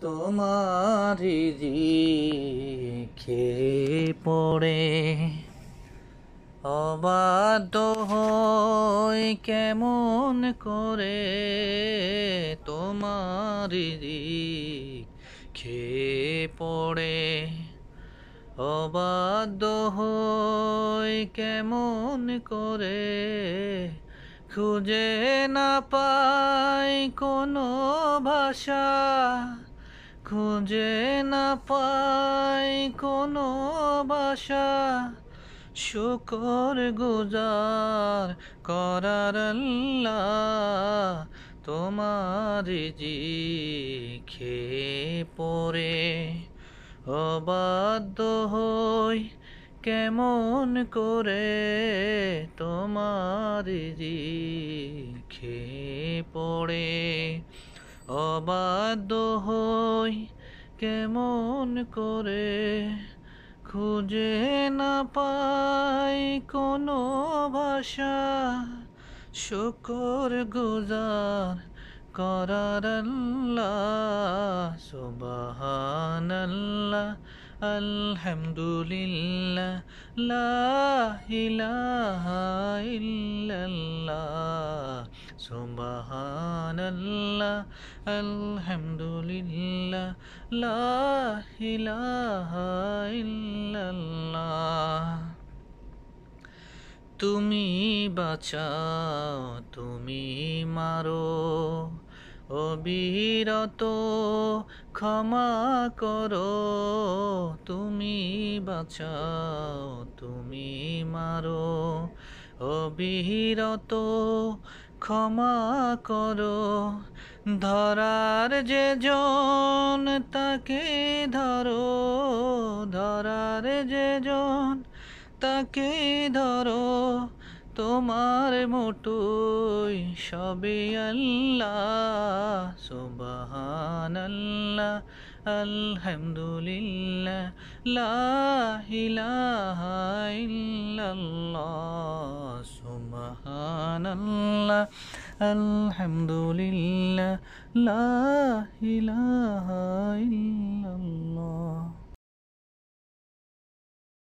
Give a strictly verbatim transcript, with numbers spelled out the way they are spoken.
তোমারি রিখে পড়ে অবাধ্য হই কেমন করে তোমারি রিখে পড়ে অবাধ্য হই কেমন করে খুঁজে না পাই কোনো ভাষা খুঁজে না পাই কোনো ভাষা শুকর গুজার করার আল্লাহ তোমার রিজিকে পড়ে অবাধ্য হই কেমন করে তোমার রিজিকে পড়ে অবাধ্য হই কেমন করে খুঁজে না পাই কোনো ভাষা শুকর গুজার করার আল্লাহ সুবহানাল্লাহ আলহামদুলিল্লাহ লা ইলাহা ইল্লাল্লাহ সুবহানাল্লাহ আলহামদুলিল্লাহ লা ইলাহা ইল্লাল্লাহ তুমি বাঁচাও তুমি মারো অবিরত ক্ষমা করো তুমি বাঁচাও তুমি মারো অবিরত ক্ষমা করো ধরার যে জন তাকে ধরো ধরার যে জন তাকে ধরো তোমার মুঠোয় সবে আল্লাহ সুবহানাল্লাহ আলহামদুলিল্লাহ লা ইলাহা ইল্লাল্লাহ সুবহানাল্লাহ আলহামদুলিল্লাহ লা ইলাহা ইল্লাল্লাহ।